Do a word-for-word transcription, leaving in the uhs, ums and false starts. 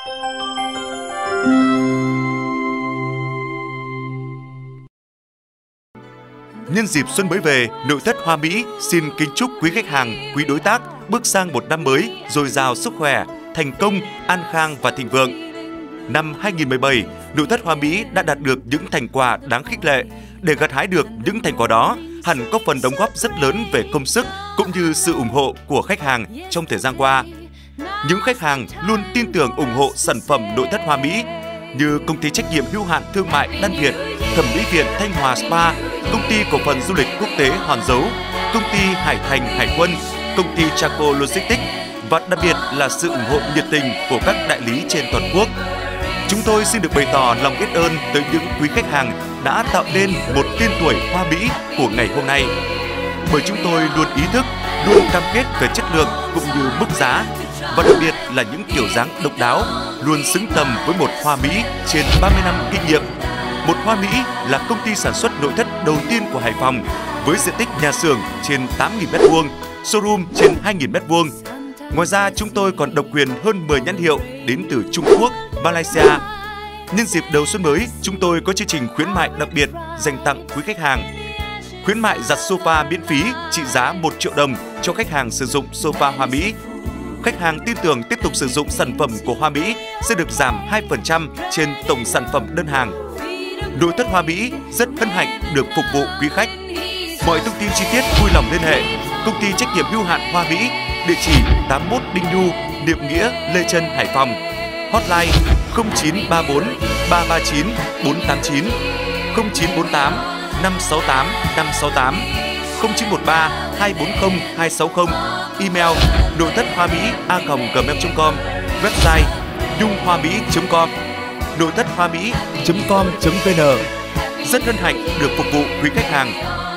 Nhân dịp xuân mới về, Nội thất Hoa Mỹ xin kính chúc quý khách hàng, quý đối tác bước sang một năm mới dồi dào sức khỏe, thành công, an khang và thịnh vượng. Năm hai nghìn không trăm mười bảy, Nội thất Hoa Mỹ đã đạt được những thành quả đáng khích lệ. Để gặt hái được những thành quả đó, hẳn có phần đóng góp rất lớn về công sức cũng như sự ủng hộ của khách hàng trong thời gian qua. Những khách hàng luôn tin tưởng ủng hộ sản phẩm Nội thất Hoa Mỹ như Công ty trách nhiệm hữu hạn thương mại Đan Việt, Thẩm mỹ viện Thanh Hòa Spa, Công ty cổ phần du lịch quốc tế Hòn Dấu, Công ty Hải Thành Hải Quân, Công ty Chaco Logistics và đặc biệt là sự ủng hộ nhiệt tình của các đại lý trên toàn quốc. Chúng tôi xin được bày tỏ lòng biết ơn tới những quý khách hàng đã tạo nên một tên tuổi Hoa Mỹ của ngày hôm nay. Bởi chúng tôi luôn ý thức, luôn cam kết về chất lượng cũng như mức giá và đặc biệt là những kiểu dáng độc đáo, luôn xứng tầm với một Hoa Mỹ trên ba mươi năm kinh nghiệm. Một Hoa Mỹ là công ty sản xuất nội thất đầu tiên của Hải Phòng với diện tích nhà xưởng trên tám nghìn mét vuông, showroom trên hai nghìn mét vuông. Ngoài ra, chúng tôi còn độc quyền hơn mười nhãn hiệu đến từ Trung Quốc, Malaysia. Nhân dịp đầu xuân mới, chúng tôi có chương trình khuyến mại đặc biệt dành tặng quý khách hàng. Khuyến mại giặt sofa miễn phí trị giá một triệu đồng cho khách hàng sử dụng sofa Hoa Mỹ. Khách hàng tin tưởng tiếp tục sử dụng sản phẩm của Hoa Mỹ sẽ được giảm hai phần trăm trên tổng sản phẩm đơn hàng. Nội thất Hoa Mỹ rất hân hạnh được phục vụ quý khách. Mọi thông tin chi tiết vui lòng liên hệ Công ty trách nhiệm hữu hạn Hoa Mỹ, địa chỉ tám mươi mốt Đinh Nhu, Niệm Nghĩa, Lê Trân, Hải Phòng. Hotline không chín ba bốn ba ba chín bốn tám chín, không chín bốn tám năm sáu tám năm sáu tám, không chín một ba hai bốn không hai sáu không. Email nội thất hoa mỹ a còng gmail chấm com. Website nhung hoa mỹ chấm com, nội thất hoa mỹ chấm com chấm vn. Rất hân hạnh được phục vụ quý khách hàng.